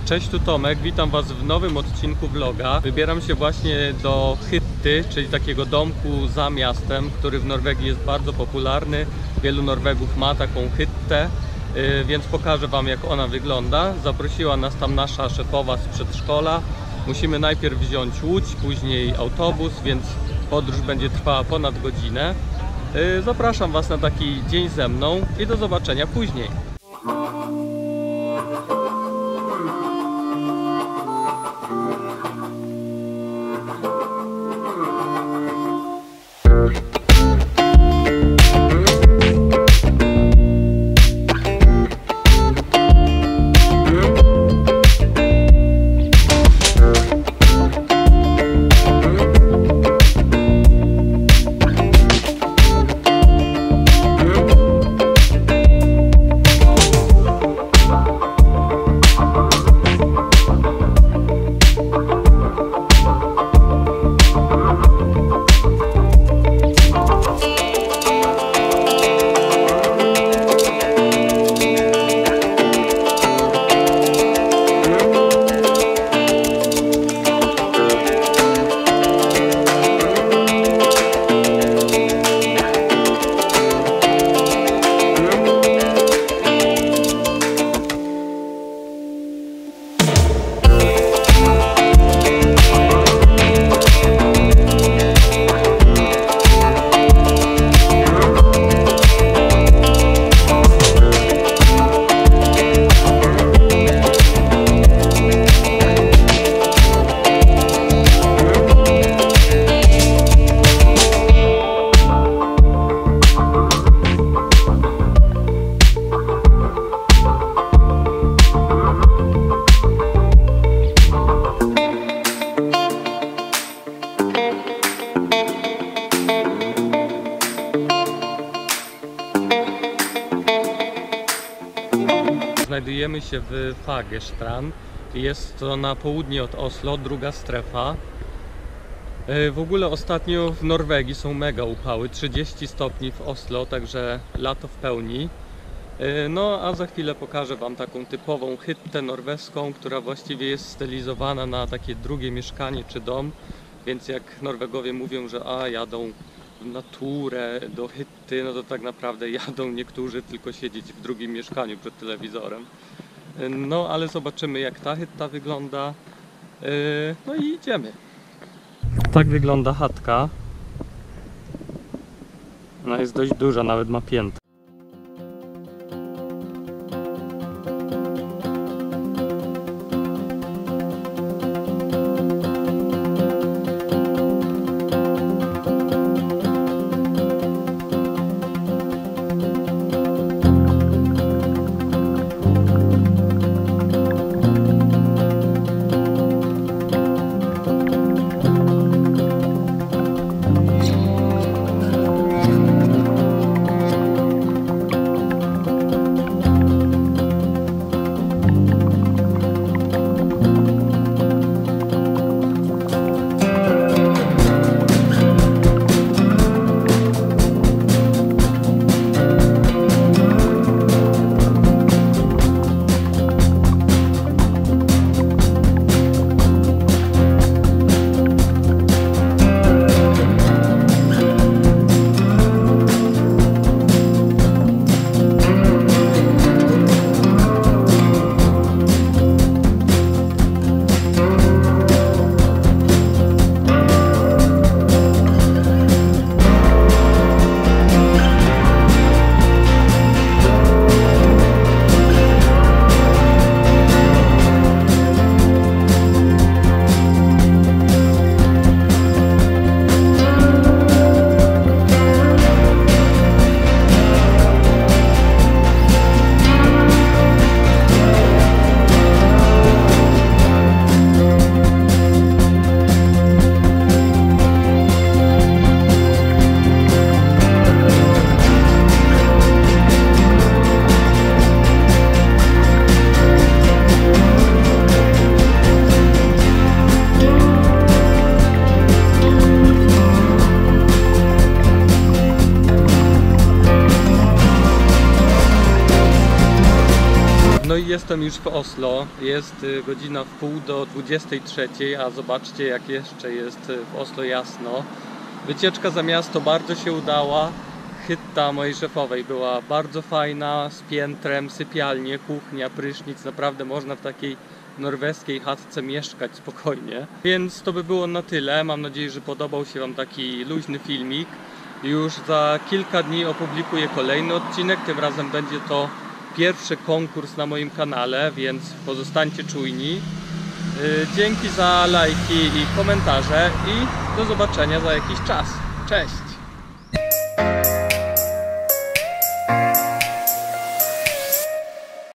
Cześć, tu Tomek, witam Was w nowym odcinku vloga. Wybieram się właśnie do Hytty, czyli takiego domku za miastem, który w Norwegii jest bardzo popularny. Wielu Norwegów ma taką hyttę, więc pokażę Wam, jak ona wygląda. Zaprosiła nas tam nasza szefowa z przedszkola. Musimy najpierw wziąć łódź, później autobus, więc podróż będzie trwała ponad godzinę. Zapraszam Was na taki dzień ze mną i do zobaczenia później. Znajdujemy się w Fagerstrand. Jest to na południe od Oslo, druga strefa. W ogóle ostatnio w Norwegii są mega upały, 30 stopni w Oslo, także lato w pełni. No a za chwilę pokażę Wam taką typową hyttę norweską, która właściwie jest stylizowana na takie drugie mieszkanie czy dom. Więc jak Norwegowie mówią, że jadą w naturę, do hytty, no to tak naprawdę jadą niektórzy tylko siedzieć w drugim mieszkaniu przed telewizorem. No ale zobaczymy, jak ta hytta wygląda. No i idziemy. Tak wygląda chatka. Ona jest dość duża, nawet ma piętro. jestem już w Oslo, jest godzina wpół do 23, a zobaczcie jak jeszcze jest w Oslo jasno. Wycieczka za miasto bardzo się udała. Hytta mojej szefowej była bardzo fajna, z piętrem, sypialnie, kuchnia, prysznic. Naprawdę można w takiej norweskiej chatce mieszkać spokojnie. Więc to by było na tyle. Mam nadzieję, że podobał się Wam taki luźny filmik. Już za kilka dni opublikuję kolejny odcinek. Tym razem będzie to pierwszy konkurs na moim kanale, więc pozostańcie czujni. Dzięki za lajki i komentarze i do zobaczenia za jakiś czas. Cześć!